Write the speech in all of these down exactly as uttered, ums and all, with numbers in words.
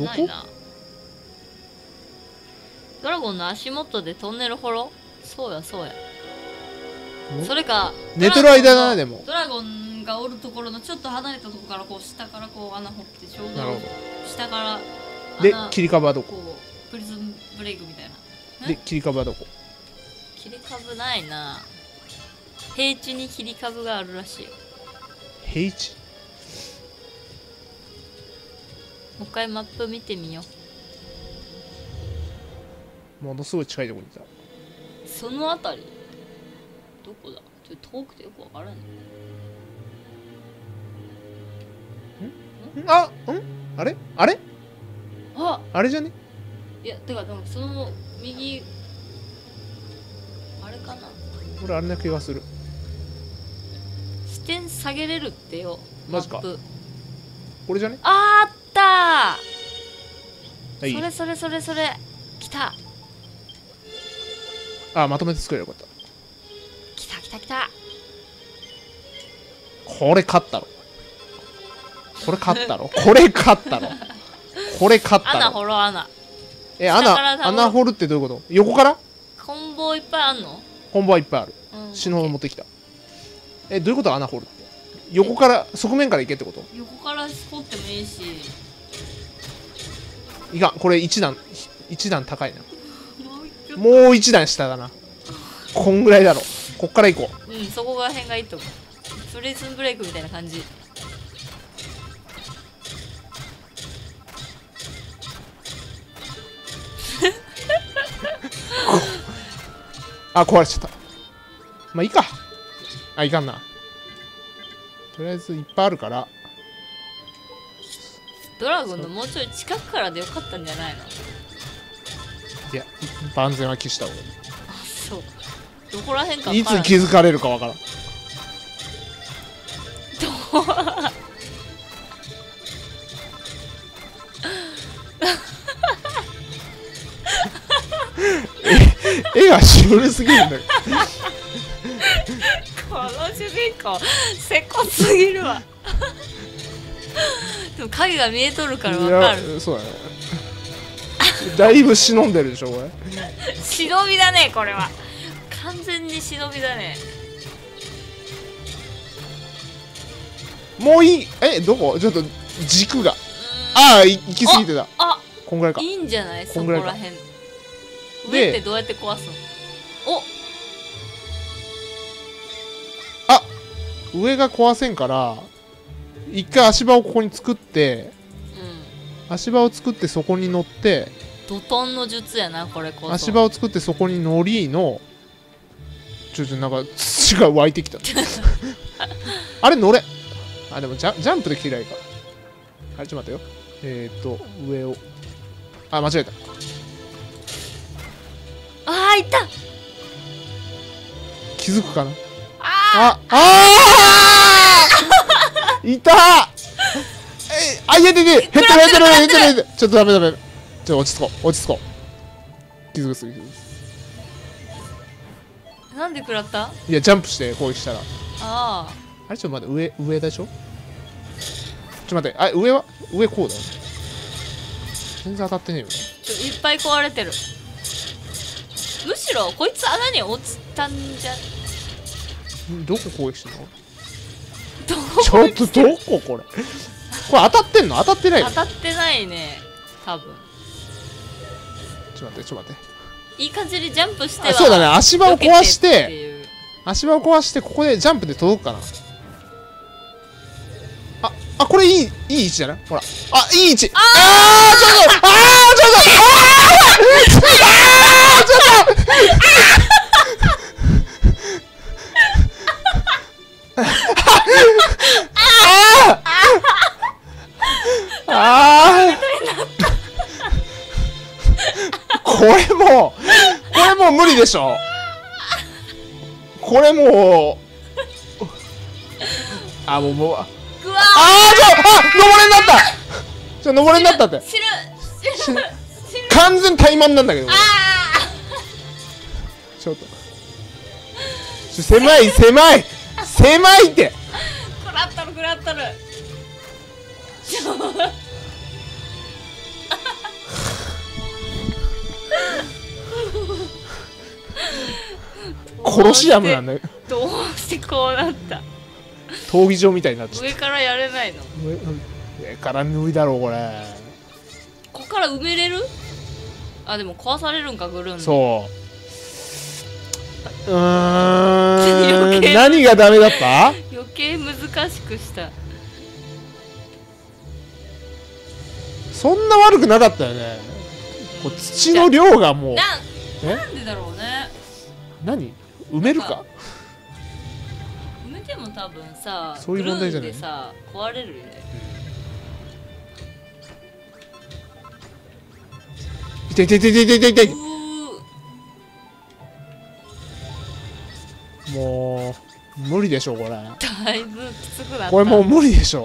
どこないな。ドラゴンの足元でトンネル掘ろう。そうやそうや。それか寝てる間だな。でもドラゴンがおるところのちょっと離れたところからこう下からこう穴掘ってちょうどなるほ下からど。で穴切り株はどこ？ こうプリズンブレイクみたいな。 で切り株はどこ？ 切り株ないな。平地に切り株があるらしいよ。 平地？ もう一回マップ見てみよう。ものすごい近いところにいた。 そのあたりどこだ。ちょっと遠くてよくわからんね。 んあんあれあれああれじゃね？ いやてかでもその右あれかな。 俺あれな気がする。 視点下げれるってよ。 マジか。 マップこれじゃね？ あーあったー。 あ、いい。 それそれそれそれ来たあ、まとめて作ればよかった。 来た来た来た。 これ勝ったろ。これ勝ったろ。これ勝ったろ。これ勝ったろ。 穴掘ろう穴。 え、 下から穴、穴掘るってどういうこと？横から？ コンボいっぱいあんの？ コンボはいっぱいある。 うん、 死ぬほど持ってきた。え、どういうこと？穴掘るって。横から、側面から行けってこと？ 横から掘ってもいいし。 いかん、これ一段、一段高いな。 もう一もう一段下だな。こんぐらいだろ。こっから行こうん、そこが辺がいいと思う。プリズンブレイクみたいな感じ。 う。あ、壊れちゃった。まあいいか。あ、いかんな。とりあえずいっぱいあるから。 ドラゴンのもうちょい近くからでよかったんじゃないの？ いや、万全は期した方がいい。 あ、そう。どこら辺かいつ気づかれるかわからん。絵がシュールすぎるんだけど。 この主人公せこすぎるわ。でも影が見えとるからわかる。 いや、そうだね。だいぶ忍んでるでしょこれ。 忍びだねこれは。完全に忍びだね。 もういい。え、どこ？ちょっと軸が。ああ、行き過ぎてた。 あ、 こんぐらいか。 いいんじゃない？そここんぐらいから辺。 で上ってどうやって壊すの？お、 あ、上が壊せんから一回足場をここに作って、 うん、 足場を作ってそこに乗って、 怒涛の術やなこれこそ。 足場を作ってそこに乗りの、ちょちょなんか土が湧いてきた。あれ乗れ。あ、でもジャジャンプできないか。あれちょっと待ってよ。えーっと上を、あ、間違えた。 あー、いた。 気づくかな。 あああーいたー。え、あ、いやでで、減ってる減ってる減ってる減ってる。ちょっとダメダメ。ちょっと落ち着こう落ち着こう。気づくすぎる。 ー、なんで食らった？ いや、ジャンプして攻撃したら。 ああ、 あれちょっと待って、上上でしょ。ちょっと待って、あ、上は上こうだよね。全然当たってねえよね。 ちょいっぱい壊れてる。むしろこいつ穴に落ちたんじゃ。 どこ攻撃してんの？ どちょっとどここれ。これ当たってんの？当たってないよ。 当たってないね多分。 ちょっと待ってちょっと待って。 いい感じにジャンプしてはあ、そうだね。足場を壊し避けてってて、 いう。 足場を壊してここでジャンプで届くかな。あ、あ、これいいいい位置じゃない？ほら。あ、いい位置。ああー、ちょっと、あー、ちょっと、あー、ちょっと。ああ、これもう、これもう無理でしょ。これもう、あ、もうもう、あうわあー、ちょ、あ、登れになった。ちょ、登れになったって。 知る知る知る。 完全怠慢なんだけど。 あちょっと。ちょ、狭い狭い狭いって。 あ、食らったる食らったる。 コロシアムなんだよ。 どうしてこうなった？ 闘技場みたいになっちゃっ上からやれないの？ た。上上から無理だろうこれ。 ここから埋めれる？あ、でも壊されるんか、ぐるんで。 そううーん余計何がダメだった？ 余計難しくした。 そんな悪くなかったよね。こう土の量がもうなえなんでだろうね。 何埋めるか？ 埋めても多分さ、 そういう問題じゃないグルーンでさ壊れるよね。 痛い痛い痛い痛い痛い痛い。 うーもう無理でしょこれ。 だいぶきつくなった。 これもう無理でしょ。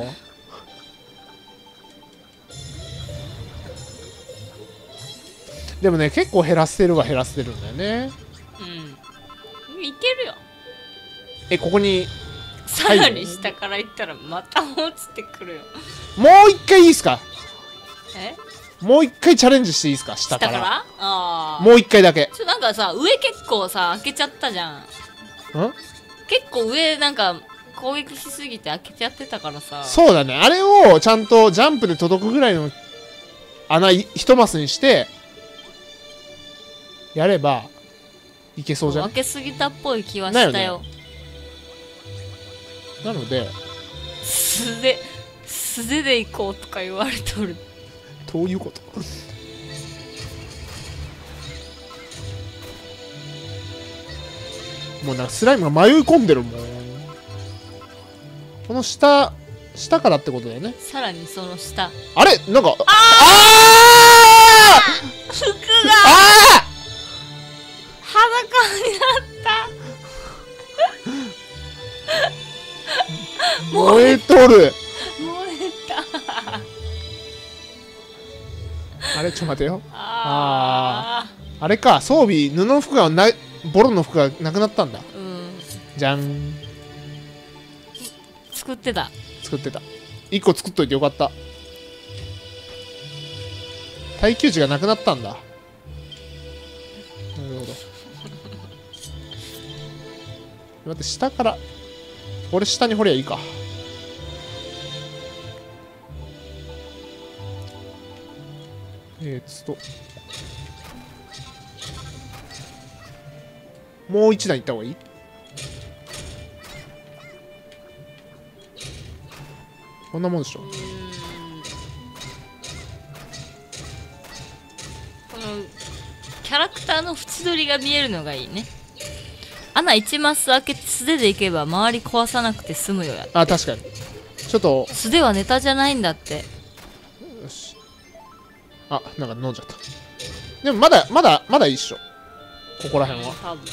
でもね結構減らせるは減らせるんだよね。 うんいけるよ。 えここにさらに下から行ったらまた落ちてくるよ。 もう一回いいですか？ えもう一回チャレンジしていいですか？下から下からああもう一回だけ。 ちょなんかさ上結構さ開けちゃったじゃん。 ん結構上なんか攻撃しすぎて開けちゃってたからさ。 そうだねあれをちゃんとジャンプで届くぐらいの穴い一マスにしてやればいけそうじゃない？ 開けすぎたっぽい気はしたよ。 なので素手素手で行こうとか言われとる。 どういうこと？もうなんかスライムが迷い込んでるもん。この下下からってことだよね。 さらにその下あれなんかああ服があ裸になった燃えとる。 燃えたあれちょっと待てよ。 ああれか装備布の服がなボロの服がなくなったんだ。 ーうんじゃん作ってた。 作ってた。いっこ作っといてよかった。耐久値がなくなったんだ。なるほど。待って下から俺下に掘りゃいいか。えー、っともう一段いった方がいい？こんなもんでしょ。 うーんこのキャラクターの縁取りが見えるのがいいね。穴いちマス開けて素手で行けば周り壊さなくて済むよや。 あ確かにちょっと素手はネタじゃないんだって。 よし。あなんか飲んじゃった。でもまだまだまだいいっしょここら辺は。 多分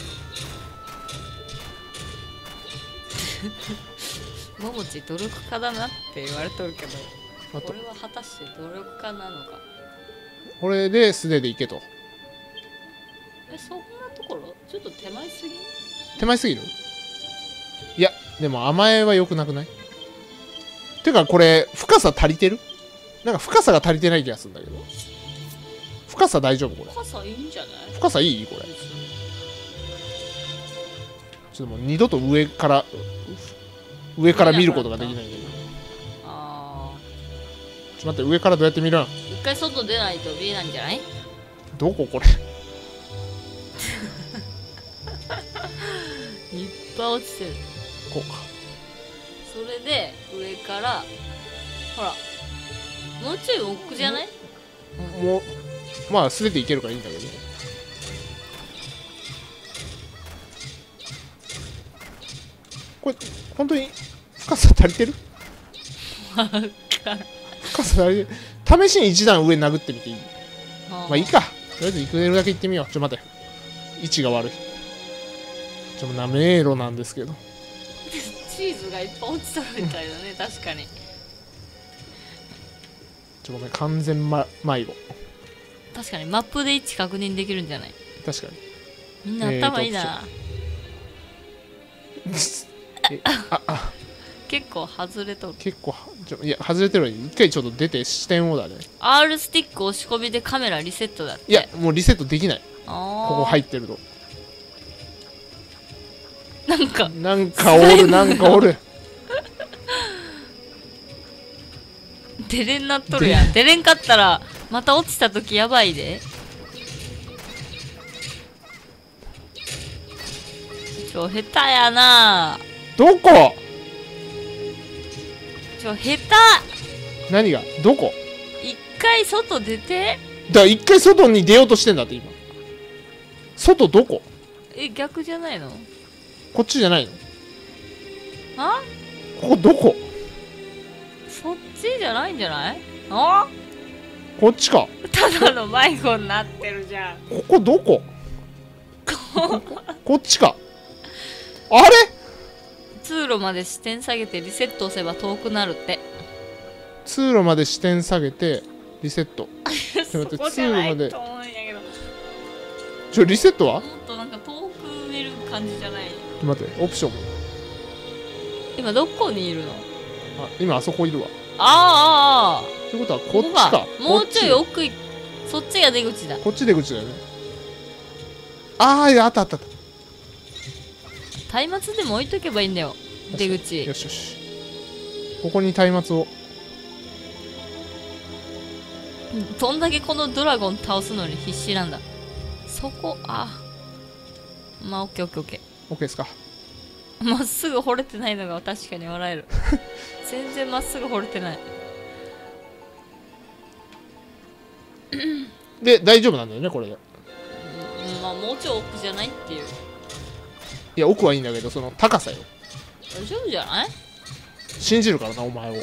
ももち努力家だなって言われとるけどあとこれは果たして努力家なのか。 これで素手でいけと。 えそんなところちょっと手前すぎん？ 手前すぎる？いやでも甘えは良くなくない？てかこれ深さ足りてる？なんか深さが足りてない気がするんだけど。深さ大丈夫これ？ 深さいいんじゃない？ 深さいいこれ。ちょっともう二度と上から上から見ることができないんだけど。 ああちょっと待って上からどうやって見るん？ 一回外出ないと見えないんじゃない？ どここれ？ いっぱい落ちてる。 こうか。 それで上からほらもうちょい奥じゃない？ もうまあ素手でいけるからいいんだけど。これ本当に深さ足りてる？ わかる。 深さ足りてる。試しに一段上殴ってみていい？まあいいか。とりあえず行くだけ行ってみよう。ちょっと待って。位置が悪い。ちょっとな迷路なんですけど。 チーズがいっぱい落ちとるみたいだね確かに。 ちょごめん完全、ま、迷子。 確かにマップで位置確認できるんじゃない？ 確かに。 みんな頭いいな。 えああ結構外れとる。 結構ちょいや外れてるのに一回ちょっと出て視点をだね。 R スティック押し込みでカメラリセットだって。 いやもうリセットできない。 あここ入ってるとなんかなんかおるなんかおる。 出れんなっとるやん。出れんかったらまた落ちた時やばいで。ちょ下手やな。 どこ？ ちょ下手。 何がどこ？ 一回外出て。 だから一回外に出ようとしてんだって今。外どこ？ え、逆じゃないの？ こっちじゃないの？ あ？ ここどこ？ そっちじゃないんじゃない？あ？ こっちか。 ただの迷子になってるじゃん。 ここどこ？こ, こっちか。あれ？ 通路まで視点下げてリセット押せば遠くなるって。 通路まで視点下げてリセット。 そこじゃないと思うんやけど。 ちょリセットは？ もっとなんか遠く見る感じじゃない？ 待ってオプション。 今どこにいるの？ あ今あそこいるわ。 あーあー。 ってことはこっちか。 もうちょい奥い、そっちが出口だ。 こっち出口だよね。ああいやあったあったあった。 松明でも置いとけばいいんだよ出口。 よしよし。ここに松明を。 どんだけこのドラゴン倒すのに必死なんだ。そこ、あまあオッケーオッケーオッケー。オッケーですか。 まっすぐ掘れてないのが確かに笑える。全然まっすぐ掘れてない。 で大丈夫なんだよねこれで。 まあもうちょい奥じゃないっていう。 いや奥はいいんだけどその高さよ。 大丈夫じゃない？ 信じるからなお前を。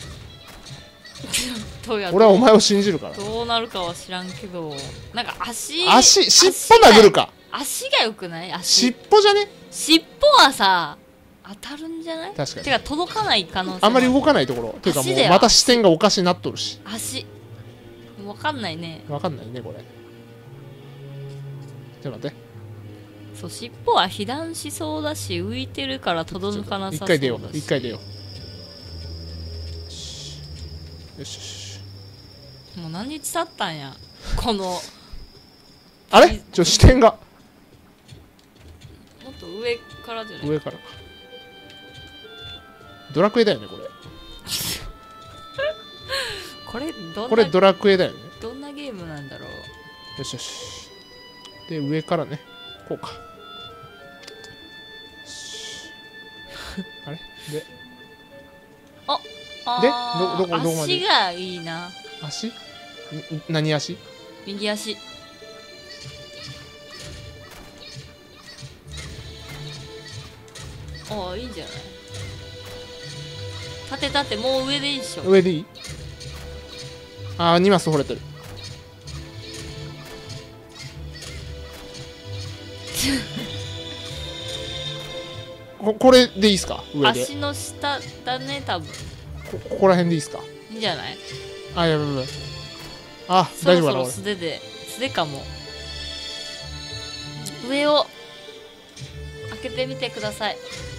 どうや俺はお前を信じるから。 どうなるかは知らんけど、なんか足足尻尾殴るか。 足がよくない？足尻尾じゃね？ 尻尾はさ当たるんじゃない？ 確かに。 てか届かない可能性もあんまり動かないところていうかもうまた視点がおかしになっとるし。 足わかんないね。 わかんないねこれ。ちょっと待って。 そう尻尾は被弾しそうだし浮いてるから届かなさそうだし。 一回出よう一回出よう。よしよし。 もう何日経ったんやこのあれちょ視点がもっと上からじゃない？ 上からか。ドラクエだよねこれ。 これどんなこれドラクエだよね。 どんなゲームなんだろう。 よしよし。で上からねこうか。あれであでどどこどこまで？ 足がいいな。 足？ん何足？ 右足。ああいいんじゃない？立て立てもう上でいいっしょ。 上でいい？ああにマス掘れてる。こ, これでいいっすか？上で足の下だね多分。 こ, ここら辺でいいっすか？ いいんじゃない？ あやばいやばい。あそろそろ大丈夫かな素手で素手かも。上を開けてみてください。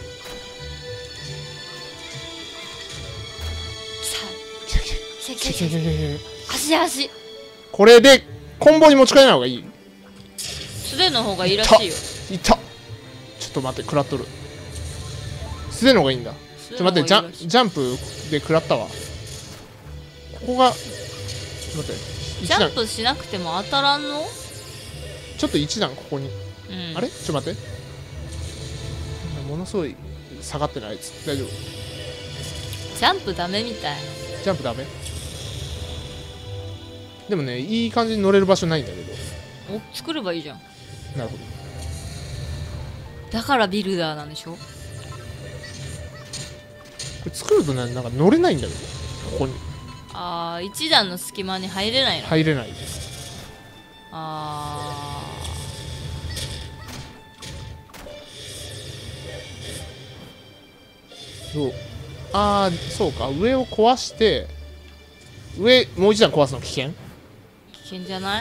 さあ来た来た来た来た。足足。 これでコンボに持ち帰らない方がいい？ 素手の方がいいらしいよ。 いった。ちょっと待って食らっとる。素手の方がいいんだ。ちょっと待ってジャンジャンプで食らったわ。ここがちょっと待ってジャンプしなくても当たらんの？ ちょっと一段ここに、 うん、 あれちょっと待ってものすごい下がってないやつ大丈夫？ ジャンプダメみたい。 ジャンプダメ？でもねいい感じに乗れる場所ないんだけど。 お作ればいいじゃん。 なるほど。 だからビルダーなんでしょ？これ作るとねなんか乗れないんだけどここに。 ああ一段の隙間に入れないの？ 入れないです。 あそうあーそうか上を壊して上もう一段壊すの危険？ 危険じゃない？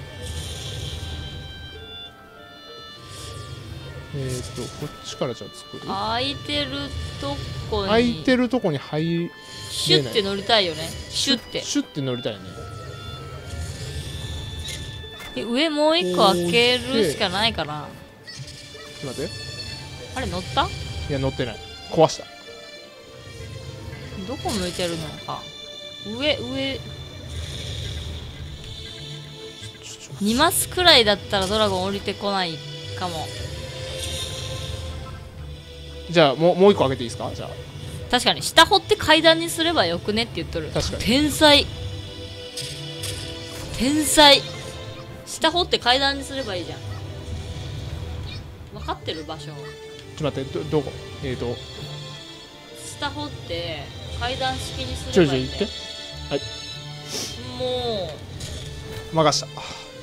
えーっとこっちからじゃあ作る。 空いてるとこに空いてるとこに入れシュッて乗りたいよね。シュッてシュッて乗りたいね。 え上もう一個開けるしかないかな。 ちょっと待って。 あれ乗った？ いや乗ってない、壊した。 どこ向いてるのか。上上にマスくらいだったらドラゴン降りてこないかも。 じゃあもうもう一個開けていいですか。じゃあ確かに下掘って階段にすればよくねって言っとる。 確かに天才天才。下掘って階段にすればいいじゃん。分かってる場所。 ちょっと待って、どどこえーと下掘って階段式にすちょいればいい、ね、 ちょい行って。はいも任した。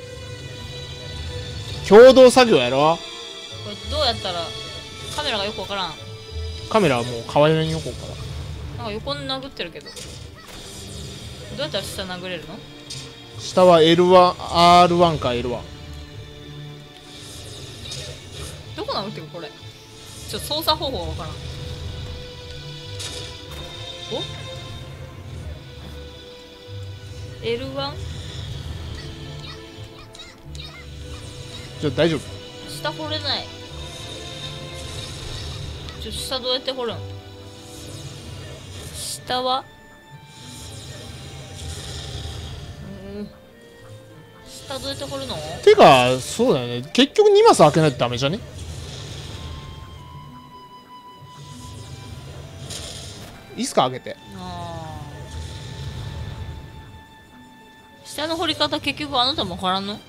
共同作業やろ。 うこれどうやったらカメラがよくわからん。 カメラはもう川上に横から。 なんか横に殴ってるけど、どうやったら下殴れるの？ 下は エルワン、アールワン か エルワン。 どこ殴ってるこれ。ちょっと操作方法がわからん。お エルワン？ ちょ大丈夫。 下掘れない。ちょ下どうやって掘るん？下はうん下どうやって掘るの？ てかそうだよね、結局にマス開けないとダメじゃね。いいっすか開けて。 あー下の掘り方結局あなたも掘らんの？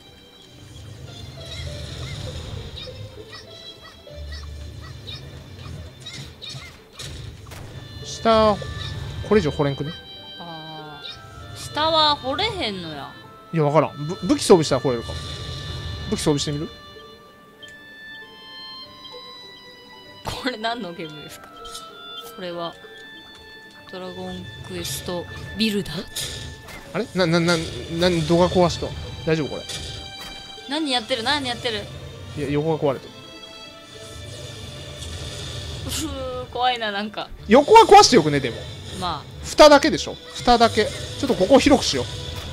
下これ以上掘れんくね。 あー下は掘れへんのや。 いや分からん。ぶ武器装備したら掘れるかも。武器装備してみる。 これ何のゲームですか？これはドラゴンクエストビルダー。 あれなななな動画壊しと大丈夫これ。 何やってる何やってる。 いや横が壊れた。 うふー怖いな。なんか横は壊してよくね。でもまあ蓋だけでしょ。蓋だけちょっとここを広くしよ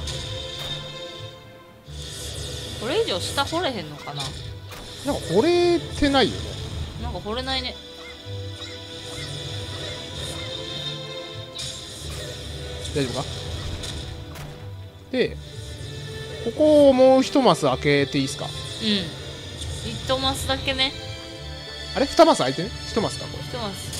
これ以上下掘れへんのかな。 う。なんか掘れてないよね。 なんか掘れないね。 大丈夫か。でここをもう一マス開けていいっすか。 うん一マスだけね。 あれ二マス開いてね。一マスかこれ。 一マス。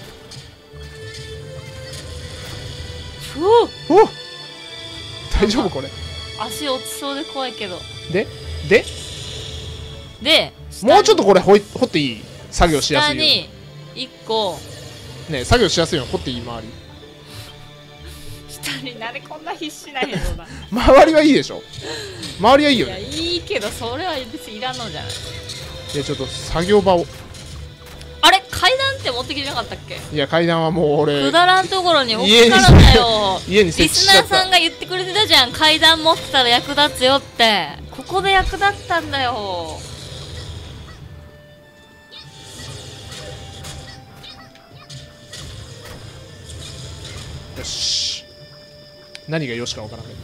ふうお大丈夫これ。 足落ちそうで怖いけど。 でででもうちょっとこれ掘い掘っていい。作業しやすいように下にいっこね。作業しやすいように掘っていい。周り下になんでこんな必死なへんのだ。 周りはいいでしょ。周りはいいよいやね。 いいけどそれは別にいらんのじゃない。 いやちょっと作業場を。 あれ階段って持ってきてなかったっけ？ いや階段はもう俺くだらんところに置くからだよ。 家に設リス置しちゃった。 ナーさんが言ってくれてたじゃん。階段持ってたら役立つよって。ここで役立ったんだよ。 よし。何がよしかわからんけど。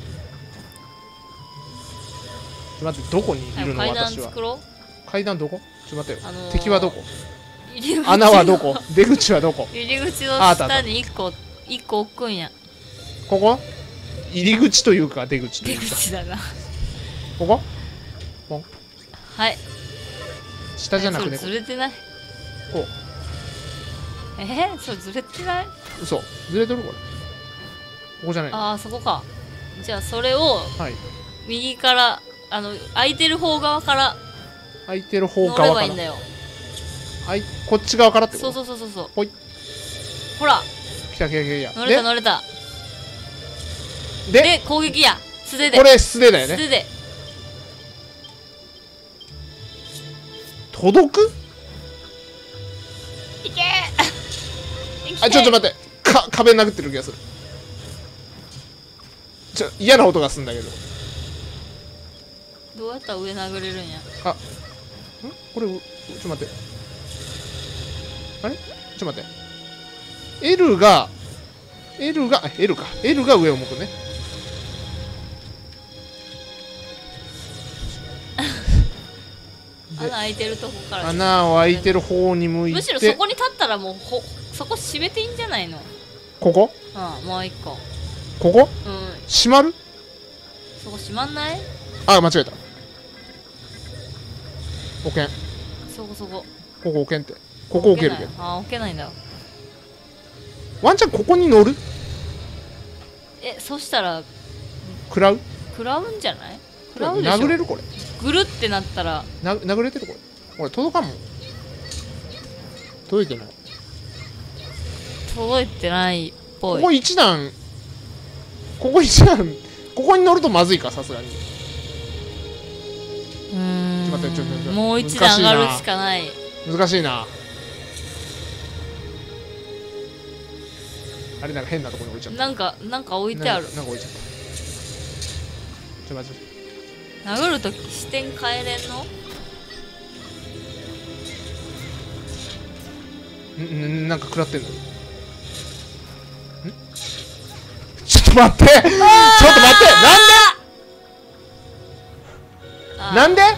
ちょっと待って、どこにいるの階段私は。 作ろう。 階段どこ。ちょっと待ってよ、 あのー敵はどこ。 入り口の穴はどこ。出口はどこ。 入り口のああったあった下にいっこいっこ置くんや。 ここ入り口というか出口とい出うか。 口だな。 ここはい。 下じゃなくてえそれずれてない。 こえー、それずれてない。 う。嘘ずれてるこれ。ここじゃない。 ああそこか。じゃあそれをはい。 右からあの空いてる方側から空いてる方乗側からればいいんだよ。 あいこっち側からってこそうと。 そうそうそうそう。 ほい。 ほら来た来た来た来た。 乗れた乗れた。 でで攻撃や素手で。 これ素手だよね。 素手で。 届く。 いけー。いけあちょっと待って、か壁殴ってる気がする。ちょ嫌な音がするんだけど。 どうやったら上殴れるんや。 あんこれうちょっと待ってあれちょっと待って L が L があ L か L が上を向くね。 穴開いてるとこから穴を開いてる方に向いて、 むしろそこに立ったらもうほそこ閉めていいんじゃないの。 ここうん、もう一個。 ここうん閉まる。 そこ閉まんない。 あ、間違えた。置けん。 そこそこここ置けんって。ここ置けるけど。 あ、置けないんだ。 ワンチャンここに乗る。 え、そしたら食らう。 食らうんじゃない。食らうでしょ。 殴れるこれ。 ぐるってなったらな殴れてるこれ。これ届かんもん。届いてない。 届いてないっぽい。 ここ一段、ここ一段、ここに乗るとまずいか、さすがに。 うーん、 ちょっと待ってちょっと待ってもう一段上がるしかない。 難しいな。あれなんか変なところに置いちゃった。 なんかなんか置いてある。 ななんか置いちゃった。ちょっと待って。 殴るとき視点変えれんの。 んんなんか食らってんの。んちょっと待ってちょっと待ってなんでなんで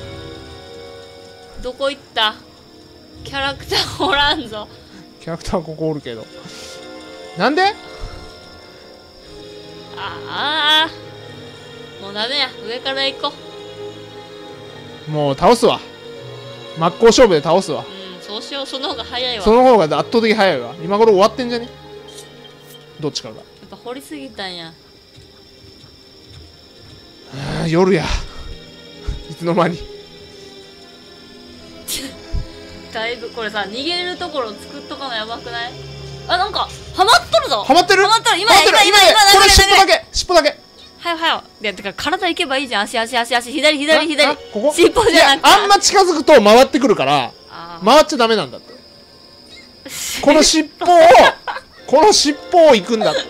どこ行った。キャラクターおらんぞ。 キャラクターここおるけどなんで。 ああもうダメや。上から行こう。もう倒すわ。真っ向勝負で倒すわ。 うん、そうしよう。その方が早いわ。 その方が圧倒的早いわ。今頃終わってんじゃね。どっちかが。 やっぱ掘りすぎたんや。 あ夜やいつの間に。 だいぶこれさ、逃げれるところを作っとかのやばくない。あ、なんかハマっとるぞ。 ハマってる。 ハマっとる。今や今今今これ尻尾だけ尻尾だけ。 はよはよ。いやてか体行けばいいじゃん。足足足足左左左。 ここ尻尾じゃなくて。 あんま近づくと回ってくるから回っちゃダメなんだって。この尻尾をこの尻尾を行くんだって。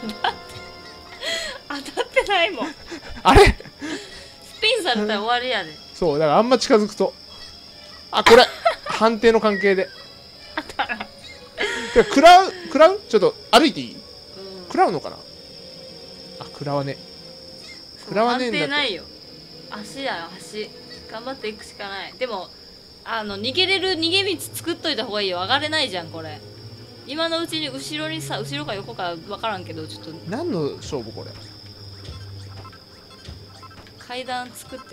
当たってないもん。 あれスピンされたら終わりやで。 そうだからあんま近づくとあこれ判定の関係で当たらん。 てか食らう食らうちょっと歩いていい。食らうのかな。あ食らわね食らわねえんだって。 判定ないよ。足だよ足。頑張っていくしかない。でもあの逃げれる逃げ道作っといた方がいいよ。上がれないじゃんこれ。今のうちに後ろにさ、後ろか横か分からんけどちょっと何の勝負これ。 階段作って。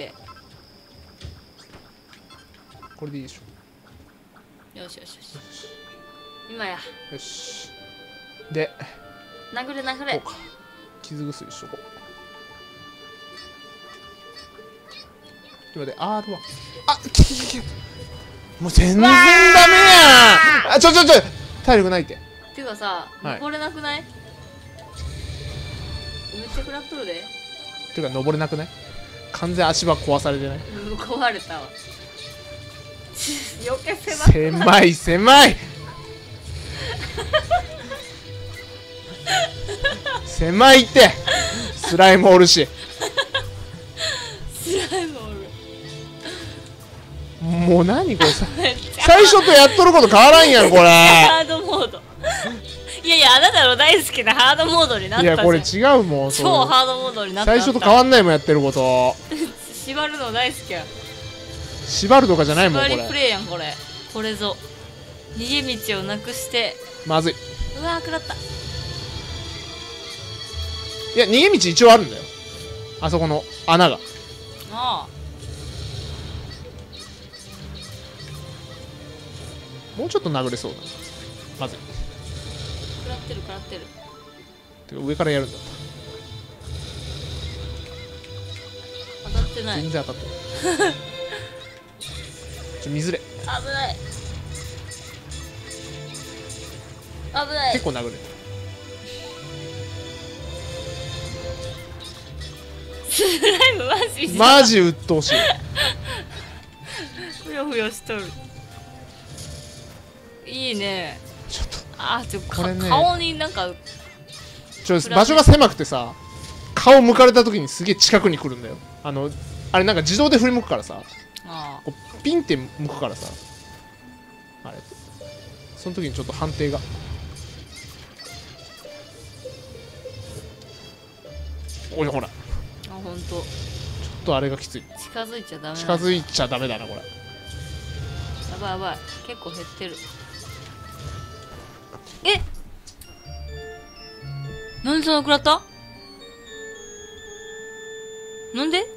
これでいいでしょ。 よしよしよし。今や。 よしで殴れ殴れ。 こうか傷薬しとこう。ちょっと待って アールワン。 あっきききもう全然ダメやん。あちょちょちょ体力ないって。 てかさ、 はい登れなくない。めっちゃ食らっとるで。 てか登れなくない。完全足場壊されてない。 うん壊れたわ。余計狭く狭い狭い狭いってスライムおるし。 スライムおる。 もう何これさ最初とやっとること変わらんやんこれ。 ハードモード。いやいやあなたの大好きなハードモードになったじゃん。 いやこれ違うもん。 超ハードモードになった。 最初と変わんないもんやってること。 縛るの大好きやん。 縛るとかじゃないもんこ縛りプれ。 レイやんこれ。これぞ逃げ道をなくして。 まずい。 うわー食らった。 いや逃げ道一応あるんだよ。あそこの穴が。 ああもうちょっと殴れそうだな。まずい。 食らってる食らってる。 てか上からやるんだっ当たってた。 ない。 全然当たってないちょ水れ。 危ない危ない。 結構殴れた。 スライムマジマジ鬱陶しい。 ふよふよしとる。いいね。 ちょっとあーちょかこれね顔になんかちょ場所が狭くてさ顔向かれた時にすげえ近くに来るんだよ。あのあれなんか自動で振り向くからさあこうピンって向くからさあれその時にちょっと判定がおいほらちょあほんとっとあれがきつい。 近づいちゃダメ。 近づいちゃダメだなこれ。 やばいやばい、結構減ってる。え、なんでそんな食らった？なんで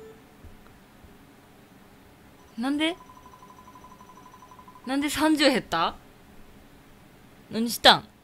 なんでなんでさんじゅう減った？何したん？